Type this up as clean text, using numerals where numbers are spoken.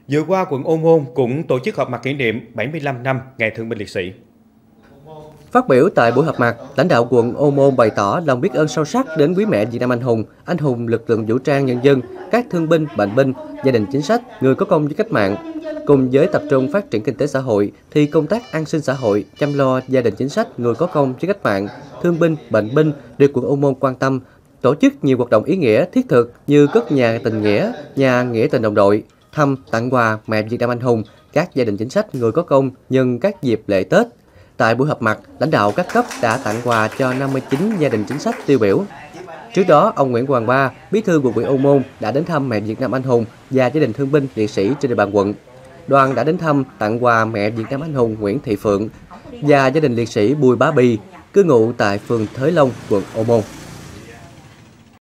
Vừa qua, quận Ô Môn cũng tổ chức họp mặt kỷ niệm 75 năm Ngày Thương binh Liệt sĩ. Phát biểu tại buổi họp mặt, lãnh đạo quận Ô Môn bày tỏ lòng biết ơn sâu sắc đến quý mẹ Việt Nam anh hùng lực lượng vũ trang nhân dân, các thương binh, bệnh binh, gia đình chính sách, người có công với cách mạng. Cùng với tập trung phát triển kinh tế xã hội, thì công tác an sinh xã hội, chăm lo gia đình chính sách, người có công với cách mạng, thương binh, bệnh binh được quận Ô Môn quan tâm, tổ chức nhiều hoạt động ý nghĩa thiết thực như cất nhà tình nghĩa, nhà nghĩa tình đồng đội, thăm tặng quà mẹ Việt Nam anh hùng, các gia đình chính sách, người có công nhân các dịp lễ Tết. Tại buổi họp mặt, lãnh đạo các cấp đã tặng quà cho 59 gia đình chính sách tiêu biểu. Trước đó, ông Nguyễn Hoàng Ba, Bí thư quận ủy Ô Môn đã đến thăm mẹ Việt Nam anh hùng và gia đình thương binh liệt sĩ trên địa bàn quận. Đoàn đã đến thăm tặng quà mẹ Việt Nam anh hùng Nguyễn Thị Phượng và gia đình liệt sĩ Bùi Bá Bì, cư ngụ tại phường Thới Long, quận Ô Môn.